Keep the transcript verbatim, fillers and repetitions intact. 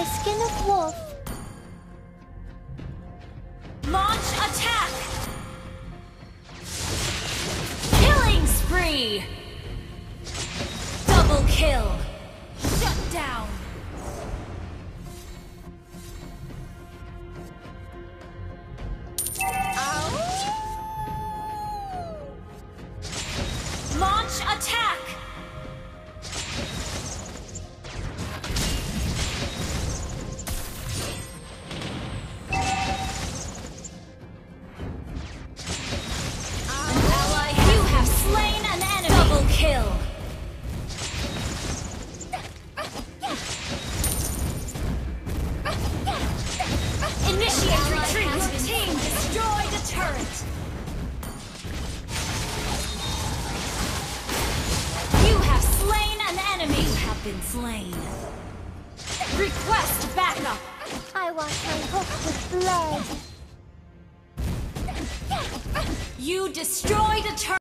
my skin of wolf. Launch attack! Killing spree! Double kill! Shut down! Launch attack! Kill. Initiate retreat. Your team destroyed a turret. You have slain an enemy. You have been slain. Request backup. I want my hook with blood. You destroyed a turret.